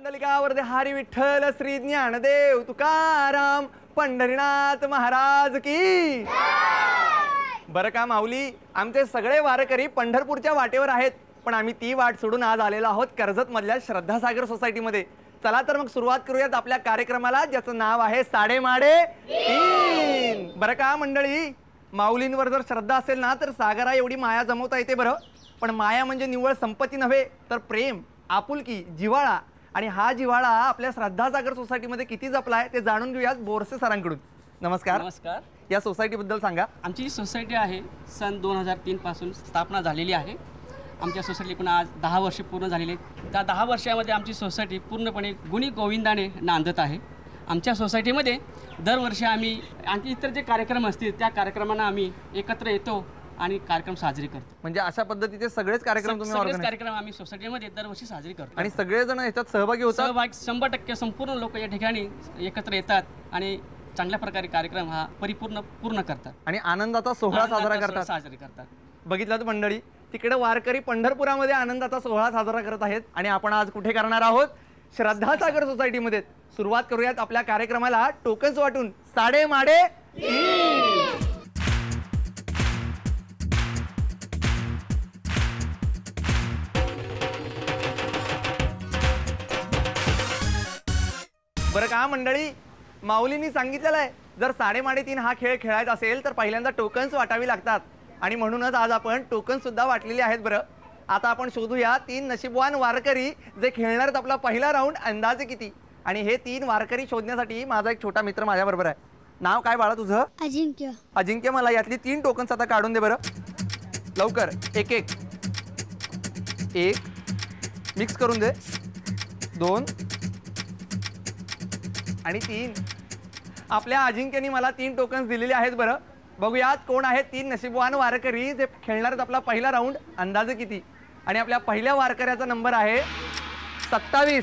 पुंडलिकावरदे हरी विठ्ठल श्री ज्ञानदेव तुकाराम पंढरीनाथ महाराज की बरं का माऊली, आमचे सगळे वारकरी पंढरपूरच्या वाटेवर आहेत, पण आम्ही ती वाट सोडून आज आलेलो आहोत कर्जत मधल्या श्रद्धासागर सोसायटीमध्ये. चला तर मग सुरुवात करूयात आपल्या कार्यक्रमाला, ज्याचं नाव आहे साडेमाडे तीन. बरं का मंडळी, माऊलींवर जर श्रद्धा असेल ना तर सागरा एवढी माया जमवता येते बरं. पण माया म्हणजे निव्वळ संपत्ती नव्हे, तर प्रेम, आपुलकी, जिव्हाळा. आणि हा जिव्हाळा आपल्या श्रद्धासागर सोसायटीमध्ये किती जपलाय ते जाणून घेऊयात बोरसे सरांकडून. नमस्कार. नमस्कार. या सोसायटीबद्दल सांगा. आमची सोसायटी आहे सन 2003 पासून स्थापना झालेली आहे. आमच्या सोसायटी पण आज 10 वर्ष पूर्ण झालेली आहेत. त्या 10 वर्षामध्ये आमची सोसायटी पूर्णपणे गुणी गोविंदाने नांदत आहे. आमच्या सोसायटीमध्ये दरवर्षी आम्ही आणखी इतर जे कार्यक्रम असतील त्या कार्यक्रमांना आम्ही एकत्र येतो आणि कार्यक्रम साजरे करतो. म्हणजे अशा पद्धतीचे सगळेच कार्यक्रम तुम्ही सगळेच कार्यक्रम आम्ही सोसायटीमध्ये दरवर्षी साजरे करतो आणि सगळेजण याच्यात सहभागी होतात. सहभाग 100% संपूर्ण लोक या ठिकाणी एकत्र येतात आणि चांगल्या प्रकारे कार्यक्रम हा पूर्ण करतात आणि आनंदाचा सोहळा साजरे करतात. बघितलं मंडळी, तिकडे वारकरी पंढरपुरामध्ये आनंदाचा सोहळा साजरा करत आहेत आणि आपण आज कुठे करणार आहोत? श्रद्धासागर सोसायटीमध्ये. सुरुवात करूयात आपल्या कार्यक्रमाला टोकन्स वाटून. साडेमाडे तीन. बरं का मंडळी, माऊलींनी सांगितलेलं आहे जर साडेमाडे तीन हा खेळ खेळायचा असेल तर पहिल्यांदा टोकन्स वाटावी लागतात आणि म्हणूनच आज आपण टोकन सुद्धा वाटलेली आहेत. बरं, आता आपण शोधूया 3 नशीबवान वारकरी जे खेळणार आहेत आपला पहिला राऊंड अंदाजे किती. आणि हे 3 वारकरी शोधण्यासाठी माझा एक छोटा मित्र माझ्या बरोबर आहे. नाव काय बाळा तुझं? अजिंक्य. अजिंक्य, मला यातली 3 टोकन्स आता काढून दे बरं लवकर. एक मिक्स करून दे. 2 आणि 3. आपल्या अजिंक्यनी मला 3 टोकन्स दिलेले आहेत. बरं, बघूयात कोण आहेत 3 नशीबवान वारकरी जे खेळणार आहेत आपला पहिला राऊंड अंदाजे किती. आणि आपल्या पहिल्या वारकऱ्याचा नंबर आहे 27.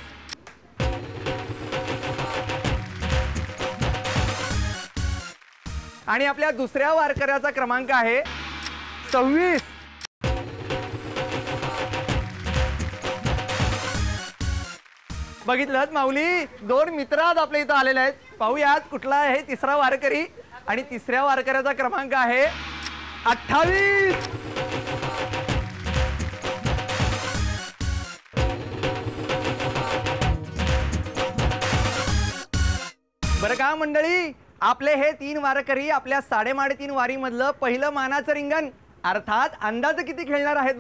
आणि आपल्या दुसऱ्या वारकऱ्याचा क्रमांक आहे 26. बघितलं माऊली, 2 मित्र आज आपल्या इथं आलेले आहेत. पाहूयात कुठला आहे तिसरा वारकरी. आणि तिसऱ्या वारकऱ्याचा क्रमांक आहे 28. बरं का मंडळी, आपले हे 3 वारकरी आपल्या साडेमाडे तीन वारी मधलं पहिलं मानाचं रिंगण अर्थात अंदाज किती खेळणार आहेत.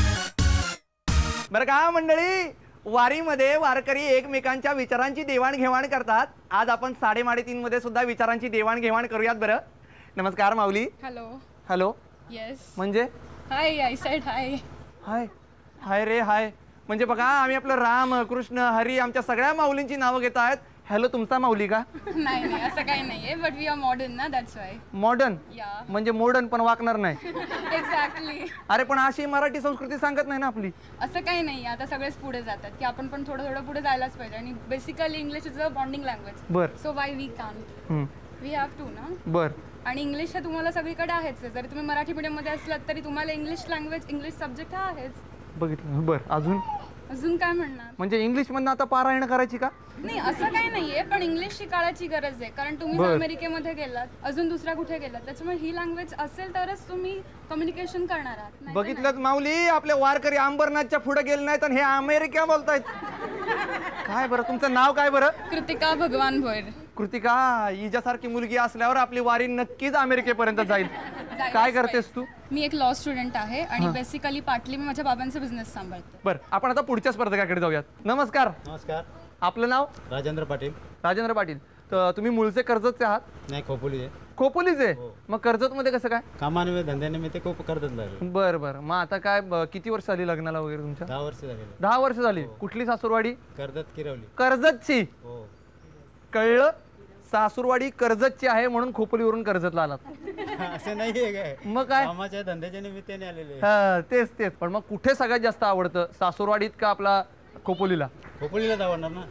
बरं का मंडळी, वारीमध्ये वारकरी एकमेकांच्या विचारांची देवाणघेवाण करतात. आज आपण साडेमाडे तीन मध्ये सुद्धा विचारांची देवाणघेवाण करूयात. बरं, नमस्कार माऊली. हॅलो. हॅलो. येस. म्हणजे हाय. आय सेड हाय. हाय. हाय रे हाय. म्हणजे बघा, आम्ही आपलं राम कृष्ण हरी आमच्या सगळ्या माऊलींची नावं घेत आहेत. हॅलो, तुमचा माऊली का? नाही असं काही नाहीये, बट वी आर मॉडर्न ना, दॅट्स व्हाय. मॉडर्न म्हणजे मॉडर्न पण वागणार नाही. एक्झॅक्टली. अरे पण अशी मराठी संस्कृती सांगत नाही ना आपली. असं काही नाही, आता सगळेच पुढे जातात की आपण पण थोडं पुढे जायलाच पाहिजे. आणि basically English is a bonding language. बर. So why we can't, we have to ना. बर. आणि इंग्लिश हे तुम्हाला सगळीकडे आहेच. जरी तुम्ही मराठी मीडियम मध्ये असलात तरी तुम्हाला इंग्लिश लँग्वेज, इंग्लिश सब्जेक्ट हा आहेच. बघितलं. बर, अजून काय म्हणणार? म्हणजे इंग्लिश मधनं आता पारायण करायची का? नाही, असं काही नाहीये, पण इंग्लिश शिकायची गरज आहे. कारण तुम्ही अमेरिकेमध्ये गेलात, अजून दुसऱ्या कुठे गेलात, त्याच्यामुळे ही लँग्वेज असेल तरच तुम्ही कम्युनिकेशन करणार आहात. बघितलं माऊली, आपले वारकरी अंबरनाथच्या पुढे गेले नाहीत आणि हे अमेरिका बोलतायत. काय बरं, तुमचं नाव काय बरं? कृतिका भगवान भोयर. कृतिका, हिच्यासारखी मुलगी असल्यावर आपली वारी नक्कीच अमेरिकेपर्यंत जाईल. काय करतेस तू? मी एक लॉ स्टुडंट आहे आणि बेसिकली पार्टली मी माझ्या बाबांचा बिझनेस सांभाळते. बरं, आपण आता पुढच्या स्पर्धकाकडे जाऊयात. नमस्कार. नमस्कार. आपलं नाव? राजेंद्र पाटील. राजेंद्र पाटील. तर तुम्ही मूळचे कर्जतचे आहात? नाही, खोपोली आहे. खोपोलीचे? मग कर्जत मध्ये कसं काय? कामानिमित्त धंद्यानिमित्त खूप कर्जत लागले. बरं बरं. मग आता काय किती वर्ष झाली लग्नाला वगैरे तुमच्या? 10 वर्ष झाले. 10 वर्ष झाली. कुठली सासूरवाडी? कर्जत किरवली. कर्जतची? हो. कळलं. सासूरवाडी कर्जतची आहे म्हणून खोपोलीवरून कर्जतला आलात. असं नाहीये काय, मग काय? कामाच्या धंद्याच्या निमित्ताने आलेले. तेच. पण मग कुठे सगळ्यात जास्त आवडतं, सासूरवाडीत का आपला खोपोलीला? खोपोलीलाच आवडणार ना.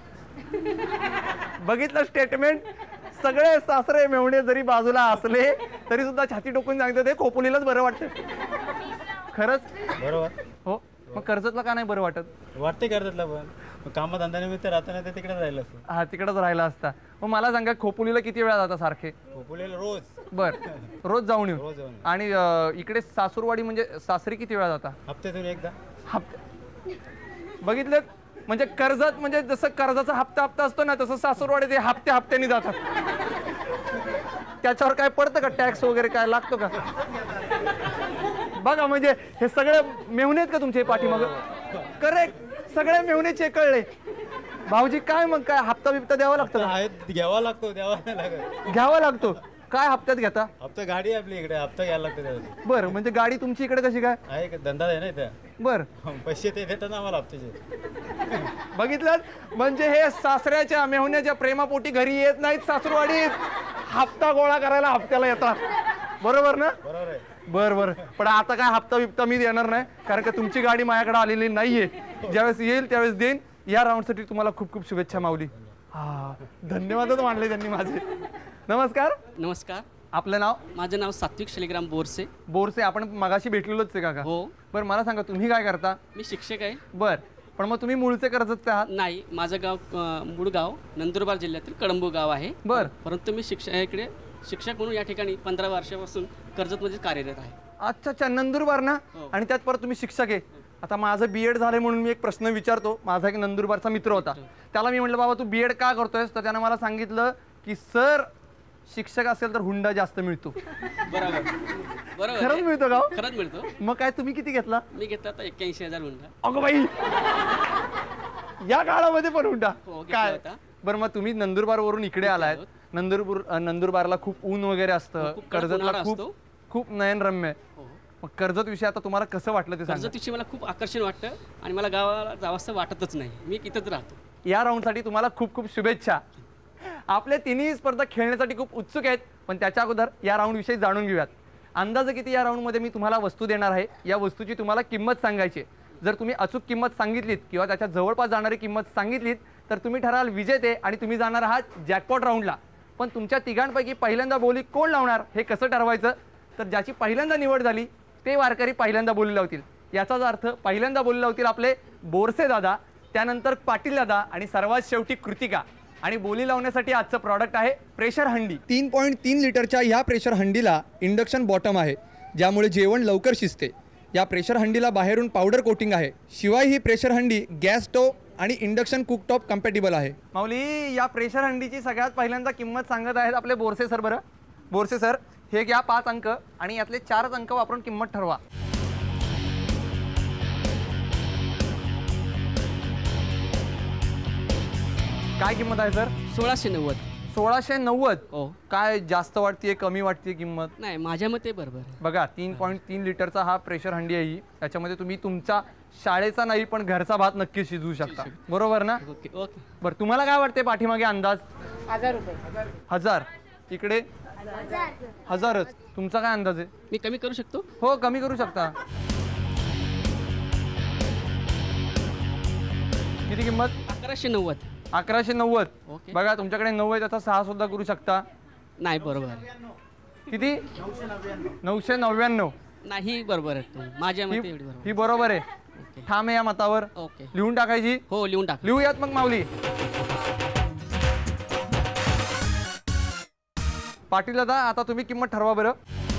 बघितलं स्टेटमेंट. सगळे सासरे मेवणे जरी बाजूला असले तरी सुद्धा छाती टोकून सांगतात ते खोपोलीलाच बरं वाटतं. खरंच बरोबर. हो. मग कर्जतला का नाही बरं वाटत? वाटते करतातला पण कामधंद्यानिमित्त राहताना ते तिकडे राहिलं असतं. हा तिकडंच राहिला असता. मग मला सांगा खोपोलीला किती वेळा जाता सारखे? खोपोलीला रोज बर रोज जाऊन येऊ. रोज जाऊन येऊ. आणि इकडे सासूरवाडी म्हणजे सासरी किती वेळा जाता? हप्त्यातून एकदा. बघितलं म्हणजे कर्जत म्हणजे जसं कर्जाचा हप्ता असतो ना तसं सासूरवाडी ते हप्त्याने जातात. त्याच्यावर काय पडतं का टॅक्स वगैरे काय लागतो का? बघा म्हणजे हे सगळे मेहुणे आहेत का तुमचे पाठीमाग? करेक्ट सगळे मेहुणेचे कळले. भाऊजी काय मग काय हप्ता बिप्ता द्यावा लागतो का? आहेत घ्यावा लागतो द्यावा नाही लागत. घ्यावा लागतो. काय हप्त्यात घेता? हप्ता गाडी आहे आपली इकडे हप्ता घ्यायला लागतो त्यासाठी. बरं म्हणजे गाडी तुमची इकडे कशी काय? आहे का धंदा आहे ना इथं. बर पैसे ते देतात ना आम्हाला हप्त्याचे. बघितलं म्हणजे हे सासऱ्याच्या मेहुण्याच्या प्रेमापोटी घरी येत नाहीत सासूरवाडीत, हप्ता गोळा करायला हप्त्याला येतात. बरोबर ना? बरोबर आहे. बर पण आता काय हप्ता बिप्ता मी देणार नाही कारण का तुमची गाडी माझ्याकडे आलेली नाहीये. ज्यावेळेस येईल त्यावेळेस देईन. या राऊंडसाठी तुम्हाला खूप खूप शुभेच्छा माऊली. हा धन्यवादच मानले त्यांनी माझे. नमस्कार. नमस्कार. आपलं नाव? माझं नाव सात्विक शालिग्राम बोरसे. बोरसे. आपण मगाशी भेटलेलोच आहे काका? हो. बरं मला सांगा तुम्ही काय करता? मी शिक्षक आहे. बर पण मग तुम्ही मूळचे कर्जतचे आहात? नाही, माझं गाव मूळ गाव नंदुरबार जिल्ह्यातील कळंबू गाव आहे. बर परंतु मी इकडे शिक्षक म्हणून या ठिकाणी 15 वर्षापासून कर्जतमध्ये कार्यरत आहे. अच्छा नंदुरबार ना? हो. आणि त्यात परत तुम्ही शिक्षक आहे. आता माझं BEd झालंय म्हणून मी एक प्रश्न विचारतो. माझा एक नंदुरबारचा मित्र होता. त्याला मी म्हटलं बाबा तू BEd का करतोयस? तर त्यानं मला सांगितलं की सर शिक्षक असेल तर हुंडा जास्त मिळतो. बरोबर खरंच मिळतो का? खरंच मिळतो. मग काय तुम्ही किती घेतला? मी घेतला आता 81,000 हुंडा. अगो बाई या काळामध्ये पण हुंडा हो, घेतला काय? होता. बरं मग तुम्ही नंदुरबार वरून इकडे आलाय. नंदुरबारला खूप ऊन वगैरे असतं. खूप कडक कर्जतला उन्हाळा खूप असतो. खूप नयनरम्य आहे. हो. मग कर्जत विषयी आता तुम्हाला कसं वाटलं ते सांगा. कर्जतविषयी मला खूप आकर्षण वाटतं आणि मला गावाला जावंसं वाटतच नाही. मी इथंच राहतो. या राऊंडसाठी तुम्हाला खूप खूप शुभेच्छा. आपले तिन्ही स्पर्धक खेळण्यासाठी खूप उत्सुक आहेत पण त्याच्या अगोदर या राऊंड विषयी जाणून घेऊयात. अंदाजे किती या राऊंडमध्ये मी तुम्हाला वस्तू देणार आहे. या वस्तूची तुम्हाला किंमत सांगायची. जर तुम्ही अचूक किंमत सांगितलीत किंवा त्याच्या जवळपास जाणारी किंमत सांगितलीत तर तुम्ही ठराल विजेते आणि तुम्ही जाणार आहात जॅकपॉट राऊंडला. पण तुमच्या तिघांपैकी पहिल्यांदा बोली कोण लावणार हे कसं ठरवायचं? तर ज्याची पहिल्यांदा निवड झाली ते वारकरी पहिल्यांदा बोली लावतील. याचाच अर्थ पहिल्यांदा बोली लावतील आपले बोरसे दादा, त्यानंतर पाटील दादा आणि सर्वात शेवटी कृतिका. आणि बोली लावण्यासाठी आजचं प्रॉडक्ट आहे प्रेशर हंडी. 3.3 लिटरच्या ह्या प्रेशर हंडीला इंडक्शन बॉटम आहे ज्यामुळे जेवण लवकर शिजते. या प्रेशर हंडीला बाहेरून पावडर कोटिंग आहे. शिवाय ही प्रेशर हंडी गॅस स्टोव आणि इंडक्शन कुकटॉप कम्पॅटिबल आहे. माऊली या प्रेशर हंडीची सगळ्यात पहिल्यांदा किंमत सांगत आहेत आपले बोरसे सर. बरं बोरसे सर हे घ्या 5 अंक आणि यातले 4 अंक वापरून किंमत ठरवा. काय किंमत आहे सर? 1690. 1690. हो. काय जास्त वाटते कमी वाटते किंमत? नाही, माझ्या मते बरोबर आहे. बघा 3.3 लिटरचा हा प्रेशर हंडी आहे ही. त्याच्यामध्ये तुम्ही तुमचा शाळेचा नाही पण घरचा भात नक्की शिजवू शकता. बरोबर ना? Okay okay. बरं तुम्हाला काय वाटते पाठीमागे अंदाज? 1000 रुपये. 1000. इकडे 1000च. तुमचा काय अंदाज आहे? मी कमी करू शकतो. हो कमी करू शकता. किती किंमत? 1190. 1190. ओके. बघा तुमच्याकडे 9 आहे त्याचा 6 सुद्धा करू शकता. नाही, बरोबर आहे. किती? 999. नाही, बरोबर आहे. माझ्या मते एवढी बरोबर. ही बरोबर आहे. ओके. ठाम आहे या मतावर. ओके. लिहून टाकायची. हो, लिहून टाक. लिहूयात मग माऊली. पाटील दादा आता तुम्ही किंमत ठरवा बरं.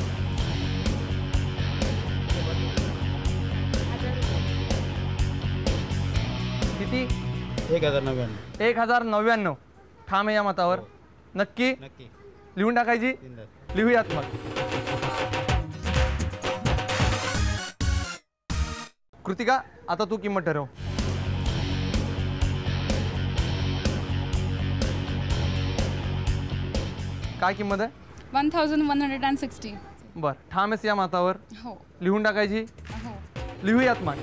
किती? 1099. 1099. ठाम आहे या मतावर. नक्की नक्की लिहून टाकायची. बिनधास्त. लिहूयात मग. कृतिका आता तू किंमत ठरव. काय किंमत आहे? 1160. बर ठाम आहेस या मतावर. हो लिहून टाकायची. हो. लिहूयात मग.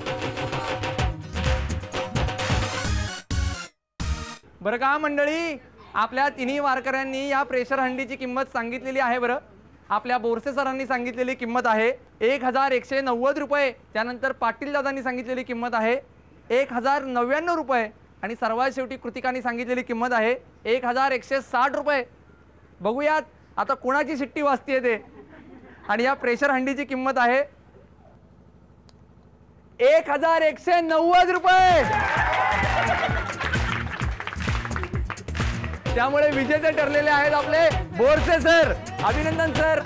बरं का मंडळी आपल्या तिन्ही वारकऱ्यांनी या प्रेशर हंडीची किंमत सांगितलेली आहे. बरं आपल्या बोरसे सरांनी सांगितलेली किंमत आहे 1190 रुपये. त्यानंतर पाटील दादांनी सांगितलेली किंमत आहे 1099 रुपये. आणि सर्वात शेवटी कृतिकांनी सांगितलेली किंमत आहे 1160 रुपये. बघूयात आता कोणाची शिट्टी वाजतीये ते. आणि या प्रेशर हंडीची किंमत आहे 1190 रुपये. त्यामुळे विजेते ठरलेले आहेत आपले बोरसे सर. अभिनंदन सर.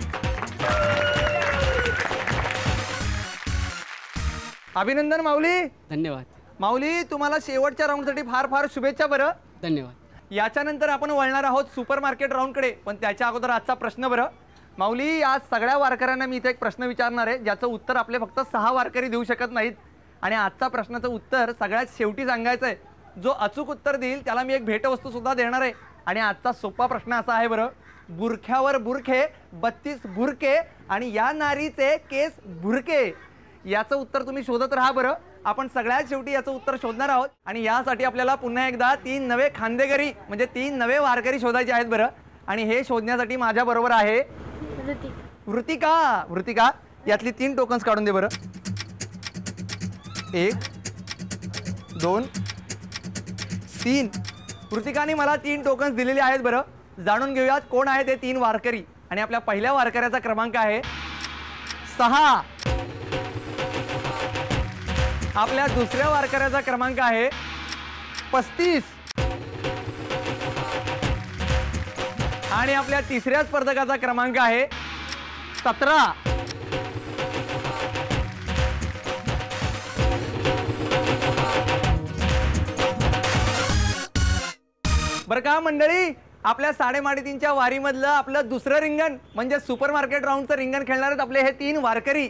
अभिनंदन माऊली. धन्यवाद. माऊली तुम्हाला शेवटच्या राऊंडसाठी फार फार शुभेच्छा. बरं धन्यवाद. याच्यानंतर आपण वळणार आहोत सुपर मार्केट राऊंडकडे, पण त्याच्या अगोदर आजचा प्रश्न. बरं माऊली, आज सगळ्या वारकऱ्यांना मी इथे एक प्रश्न विचारणार आहे ज्याचं उत्तर आपले फक्त 6 वारकरी देऊ शकत नाहीत. आणि आजचा प्रश्नाचं उत्तर सगळ्यात शेवटी सांगायचं आहे. जो अचूक उत्तर देईल त्याला मी एक भेटवस्तू सुद्धा देणार आहे. आणि आजचा सोपा प्रश्न असा आहे. बरं, बुरख्यावर बुरखे 32 बुरके आणि या नारीचे केस बुरके, याचं उत्तर तुम्ही शोधत राहा. बरं आपण सगळ्यात शेवटी याचं उत्तर शोधणार आहोत. आणि यासाठी आपल्याला पुन्हा एकदा 3 नवे खांदेकरी म्हणजे 3 नवे वारकरी शोधायचे आहेत. बरं आणि हे शोधण्यासाठी माझ्या बरोबर आहे वृतिका. वृतिका, यातली 3 टोकन्स काढून दे. बरं 1 2 3. वृतिकाने मला 3 टोकन्स दिलेले आहेत. बरं जाणून घेऊयात कोण आहे ते 3 वारकरी. आणि आपल्या पहिल्या वारकऱ्याचा क्रमांक आहे 6. आपल्या दुसऱ्या वारकऱ्याचा क्रमांक आहे 35. आणि आपल्या तिसऱ्या स्पर्धकाचा क्रमांक आहे 17. बरं का मंडळी, आपल्या 3.5च्या वारीमधलं आपलं दुसरं रिंगण म्हणजे सुपर मार्केट राऊंडचं रिंगण खेळणार आहेत आपले हे 3 वारकरी.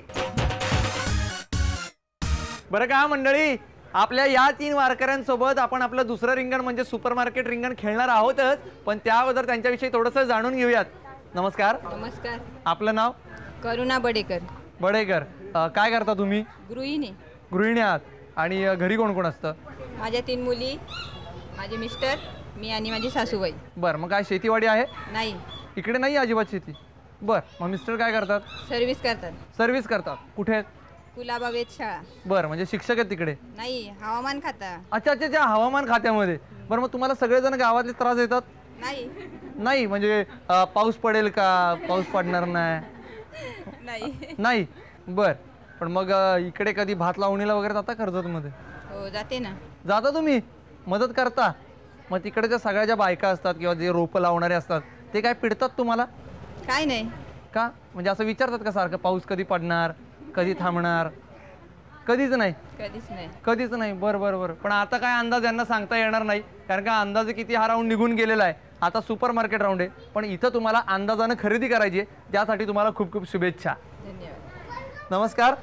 बरं का मंडळी, आपल्या या 3 वारकऱ्यांसोबत आपण आपलं दुसरं रिंगण म्हणजे सुपर मार्केट रिंगण खेळणार आहोतच, पण त्या अगोदर त्यांच्याविषयी थोडंसं जाणून घेऊयात. नमस्कार. नमस्कार. आपलं नाव? करुणा बडेकर. बडेकर. काय करता तुम्ही? गृहिणी. गृहिणी आहात. आणि घरी कोण कोण असतं? माझ्या 3 मुली, माझे मिस्टर, मी आणि माझी सासूबाई. बरं, मग काय शेतीवाडी आहे? नाही. इकडे नाही अजिबात शेती. बरं, मग मिस्टर काय करतात? सर्व्हिस करतात. सर्व्हिस करतात. कुठे? कुलाबा वेधशाळा. बरं, म्हणजे शिक्षक आहेत तिकडे? नाही, हवामान खाता. अच्छा अच्छा अच्छा, हवामान खात्यामध्ये. बरं, मग तुम्हाला सगळेजण गावातले त्रास देतात? नाही. नाही म्हणजे पाऊस पडेल का, पाऊस पडणार नाही? नाही. नाही. बरं, पण मग इकडे कधी भात लावणीला वगैरे जाता कर्जतमध्ये? हो जाते ना. जाता तुम्ही? मदत करता? मग तिकडच्या सगळ्या ज्या बायका असतात किंवा जे रोपं लावणारे असतात ते काय पिडतात तुम्हाला? काय नाही. का म्हणजे असं विचारतात का सारखं पाऊस कधी पडणार, कधी थांबणार? कधीच नाही. कधीच नाही. कधीच नाही. बरं बरं बरं. पण आता काय अंदाज यांना सांगता येणार नाही, कारण का अंदाजे किती हा राऊंड निघून गेलेला आहे. आता सुपर मार्केट राऊंड आहे, पण इथं तुम्हाला अंदाजानं खरेदी करायची आहे. त्यासाठी तुम्हाला खूप खूप शुभेच्छा. धन्यवाद. नमस्कार.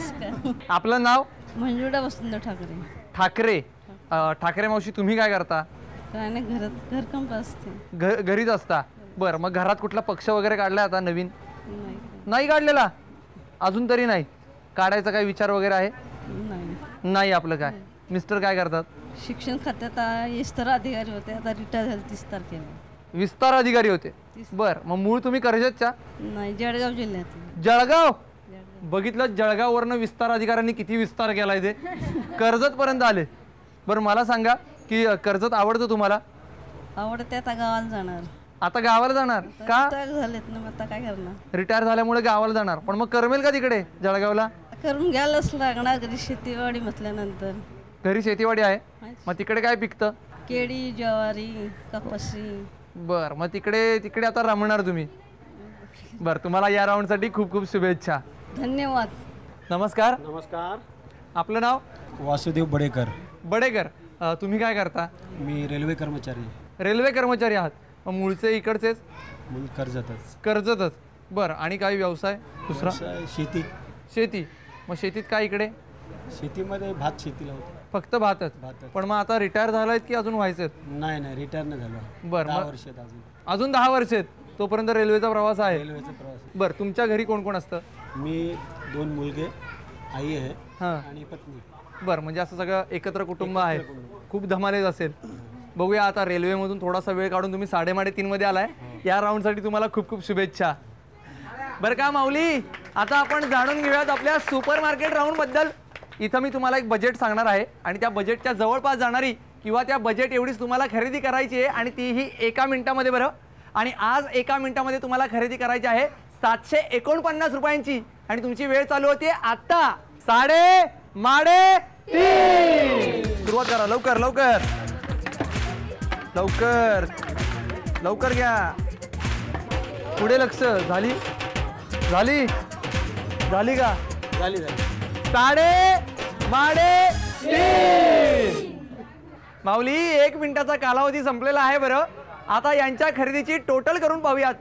आपलं नाव? मंजुळा वसंत ठाकरे. ठाकरे. ठाकरे मावशी, तुम्ही काय करता? काय नाही, घरात घरकाम असते. घरीच असता. बरं, मग घरात कुठला पक्ष वगैरे काढला आता नवीन? नाही. नाही काढलेला अजून तरी? नाही काढायचा काय विचार वगैरे आहे? नाही. नाही. आपलं काय मिस्टर काय करतात? शिक्षण खात्यात विस्तार अधिकारी होते, आता रिटायर झाले 30 तारखेला. विस्तार अधिकारी होते. बरं, मग मूळ तुम्ही कर्जतच्या? नाही, जळगाव जिल्ह्यात. जळगाव. बघितलं, जळगाववरनं विस्तार अधिकाऱ्यांनी किती विस्तार केलाय ते कर्जत पर्यंत आले. बरं, मला सांगा की कर्जत आवडतं तुम्हाला? आवडते. आता गावाला जाणार. आता गावाला जाणार का? रिटायर झालेत ना, मग आता काय करणार? रिटायर झाल्यामुळे गावाला जाणार. पण मग करमेल का तिकडे जळगावला? करून घ्यायलाच लागणार, घरी शेतीवाडी म्हटल्यानंतर. घरी शेतीवाडी आहे, मग तिकडे काय पिकतं? केळी, ज्वारी, कपाशी. बरं, मग तिकडे आता रमणार तुम्ही. बरं, तुम्हाला या राऊंडसाठी खूप खूप शुभेच्छा. धन्यवाद. नमस्कार. नमस्कार. आपलं नाव? वासुदेव बडेकर. बडेकर. तुम्ही काय करता? मी रेल्वे कर्मचारी. रेल्वे कर्मचारी आहात. मग मूळचे इकडचेच? मूळ कर्जतच. कर्जतच. बरं, आणि काही व्यवसाय दुसरा? व्यवसाय शेती. शेती. मग शेतीत काय इकडे? शेतीमध्ये भात शेती लावतो. फक्त भातच? भातच. पण मग आता रिटायर झालायत की अजून व्हायचेत? नाही नाही, रिटायर नाही झालो. बरं, 10 मग वर्षात अजून. अजून 10 वर्ष आहेत. तोपर्यंत रेल्वेचा प्रवास आहे. रेल्वेचा प्रवास. बरं, तुमच्या घरी कोण कोण असतं? मी 2 मुलगे, आई आहे हां. आणि पत्नी. बरं, म्हणजे असं सगळं एकत्र कुटुंब आहे. खूप धमालेच असेल. बघूया, आता रेल्वेमधून थोडासा वेळ काढून तुम्ही 3:30 मध्ये आलाय. या राऊंडसाठी तुम्हाला खूप खूप शुभेच्छा. बरं का माऊली, आता आपण जाणून घेऊयात आपल्या सुपर मार्केट राऊंड बद्दल. इथं मी तुम्हाला एक बजेट सांगणार आहे आणि त्या बजेटच्या जवळपास जाणारी किंवा त्या बजेट एवढीच तुम्हाला खरेदी करायची आहे आणि तीही 1 मिनिटामध्ये. बरं, आणि आज 1 मिनिटामध्ये तुम्हाला खरेदी करायची आहे 749 रुपयांची आणि तुमची वेळ चालू होती आता माडे 3. सुरुवात करा लवकर लवकर लवकर लवकर घ्या. पुढे लक्ष. झाली झाली झाली का? झाली साडे माडे 3. माऊली 1 मिनिटाचा कालावधी संपलेला आहे बरं. आता यांच्या खरेदीची टोटल करून पाहूयात.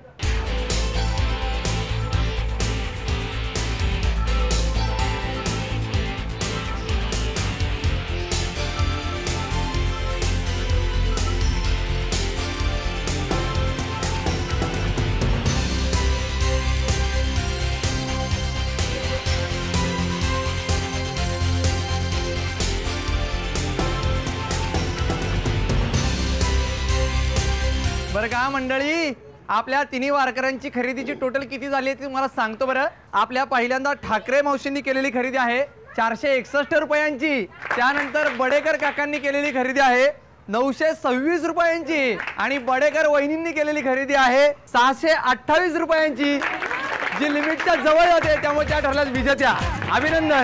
बरं का मंडळी, आपल्या तिन्ही वारकऱ्यांची खरेदीची टोटल किती झाली ते तुम्हाला सांगतो बरं. आपल्या पहिल्यांदा ठाकरे मावशींनी केलेली खरेदी आहे 461 रुपयांची. त्यानंतर बडेकर काकांनी केलेली खरेदी आहे 926 रुपयांची. आणि बडेकर वहिनींनी केलेली खरेदी आहे 628 रुपयांची, जी लिमिटच्या जवळ होते, त्यामुळे त्या ठरल्यास विजेत्या. अभिनंदन.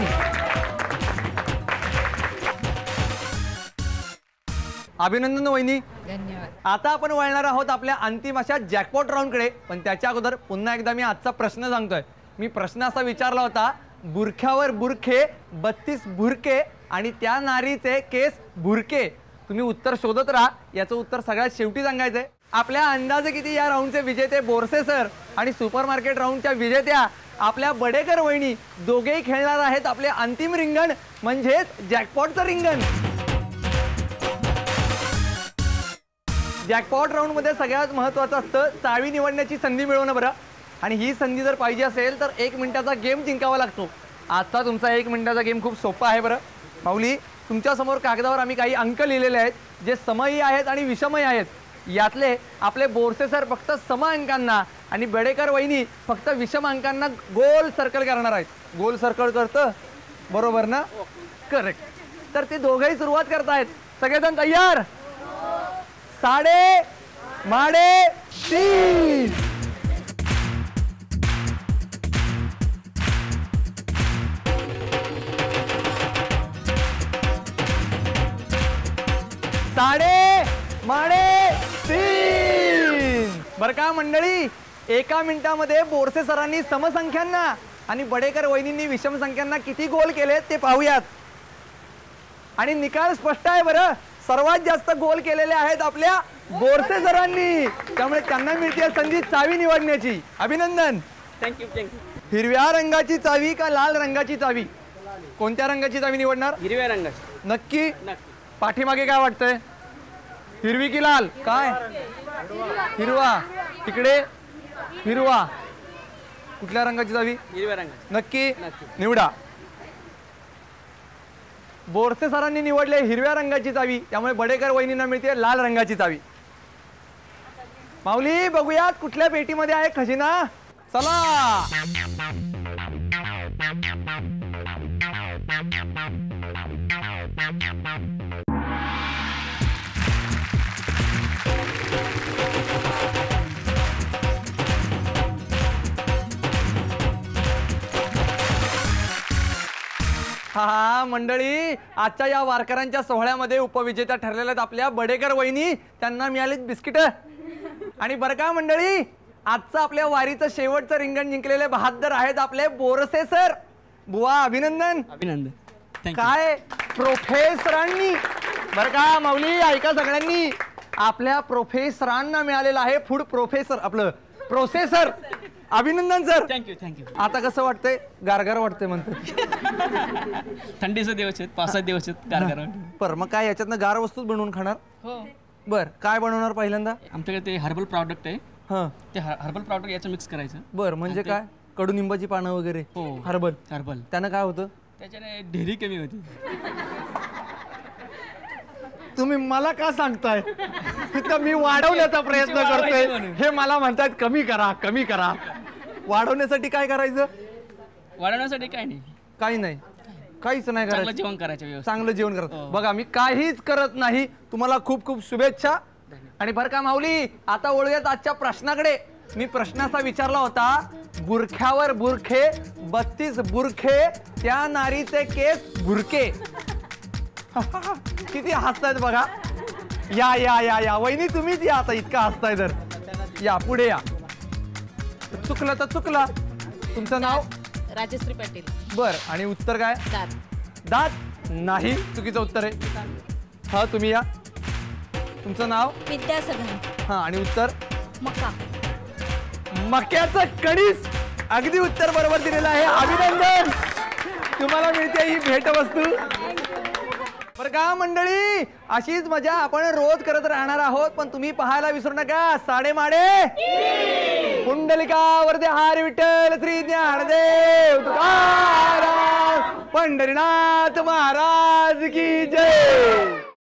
अभिनंदन वहिनी. धन्यवाद. आता आपण वळणार आहोत आपल्या अंतिम अशा जॅकपॉट राऊंडकडे. पण त्याच्या अगोदर पुन्हा एकदा मी आजचा प्रश्न सांगतोय. मी प्रश्न असा विचारला होता, बुरख्यावर बुरखे 32 बुरके आणि त्या नारीचे केस बुरके. तुम्ही उत्तर शोधत राहा. याचं उत्तर सगळ्यात शेवटी सांगायचंय. आपल्या अंदाजे किती या राऊंडचे विजेते बोरसे सर आणि सुपरमार्केट राऊंडच्या विजेत्या आपल्या बडेकर वहिनी दोघेही खेळणार आहेत आपले अंतिम रिंगण, म्हणजेच जॅकपॉटचं रिंगण. जॅकपॉट राऊंडमध्ये सगळ्यात महत्त्वाचं असतं चावी निवडण्याची संधी मिळवणं बरं. आणि ही संधी जर पाहिजे असेल तर 1 मिनिटाचा गेम जिंकावा लागतो. आजचा तुमचा 1 मिनिटाचा गेम खूप सोपा आहे बरं. माऊली, तुमच्यासमोर कागदावर आम्ही काही अंक लिहिलेले आहेत, जे समही आहेत आणि विषमही आहेत. यातले आपले बोरसे सर फक्त सम अंकांना आणि बडेकर वहिनी फक्त विषम अंकांना गोल सर्कल करणार आहेत. गोल सर्कल करतं बरोबर ना? करेक्ट. तर ते दोघंही सुरुवात करतायत. सगळेजण तयार? साडे माडे 3. साडे माडे 3. बरं का मंडळी, 1 मिनिटामध्ये बोरसे सरांनी समसंख्यांना आणि बडेकर वहिनींनी विषम संख्यांना किती गोल केले ते पाहूयात. आणि निकाल स्पष्ट आहे बरं. सर्वात जास्त गोल केलेले आहेत आपल्या बोरसे सरांनी, त्यामुळे त्यांना मिळते संधी चावी निवडण्याची. अभिनंदन. Thank you thank you. हिरव्या रंगाची चावी का लाल रंगाची चावी? कोणत्या रंगाची चावी निवडणार? हिरव्या रंगाची. नक्की? नक्की. पाठीमागे काय वाटतंय? हिरवी की लाल? काय? हिरवा. इकडे हिरवा. कुठल्या रंगाची चावी? हिरव्या रंगाची. नक्की? नक्की. निवडा. बोरसे सरांनी निवडले हिरव्या रंगाची चावी, त्यामुळे बडेकर वहिनींना मिळते लाल रंगाची चावी. माऊली, बघूयात कुठल्या पेटीमध्ये आहे खजिना. चला. हा मंडळी, आजच्या या वारकऱ्यांच्या सोहळ्यामध्ये उपविजेत्या ठरलेल्या आहेत आपल्या बडेकर वहिनी. त्यांना मिळालीत बिस्किट. आणि बरं का मंडळी, आजचं आपल्या वारीचं शेवटचं रिंगण जिंकलेले बहादर आहेत आपले बोरसे सर. बुवा, अभिनंदन. अभिनंदन. थँक्यू. काय प्रोफेसरांनी. बरं का माऊली, ऐका सगळ्यांनी, आपल्या प्रोफेसरांना मिळालेलं आहे फूड प्रोफेसर, आपलं प्रोसेसर. अभिनंदन सर. Thank you thank you. आता कसं वाटतंय? गारगार वाटतंय म्हणतो. थंडीचे दिवस आहेत, 5-7 दिवस आहेत गारगार. पर मग काय याच्यातनं गार वस्तूच बनवून खाणार? हो. बर, काय बनवणार पहिल्यांदा? आमच्याकडे ते हर्बल प्रॉडक्ट आहे. हां. ते हर्बल प्रॉडक्ट याचं मिक्स करायचं. बर, म्हणजे काय? कडुनिंबाची पानं वगैरे? हो. हर्बल. हर्बल. त्यानं काय होतं? त्याच्याने ढेरी कमी होती. तुम्ही मला का सांगताय? तर मी वाढवण्याचा प्रयत्न करतोय, हे मला म्हणतात कमी करा कमी करा. वाढवण्यासाठी काय करायचं? वाढवण्यासाठी काय नाही, काही नाही, काहीच नाही चांगलं करायचं. जेवण करायचं व्यवस्थित. चांगलं जेवण करत. बघा, मी काहीच करत नाही. तुम्हाला खूप खूप शुभेच्छा. आणि बरं का माऊली, आता वळूयात आजच्या प्रश्नाकडे. मी प्रश्न असा विचारला होता, बुरख्यावर बुरखे 32 बुरखे त्या नारीचे केस बुरके. किती हसतायत बघा. या या या या वहिनी तुम्हीच या आता, इतका हसताय तर या पुढे या. चुकलं तर चुकला. तुमचं नाव? राजश्री पाटील. बर, आणि उत्तर काय? दात नाही, चुकीचं उत्तर आहे. हा तुम्ही या. तुमचं नाव? विद्यासागर. हा, आणि उत्तर? मका. मक्याचं कणीस. अगदी उत्तर बरोबर दिलेलं आहे. अभिनंदन, तुम्हाला मिळते ही भेटवस्तू. बरं का मंडळी, अशीच मजा आपण रोज करत राहणार आहोत, पण तुम्ही पाहायला विसरू नका साडेमाडे पुंडलिकावरती हार विठ्ठल श्री ज्ञानदेव तुकाराम पंढरीनाथ महाराज की जय.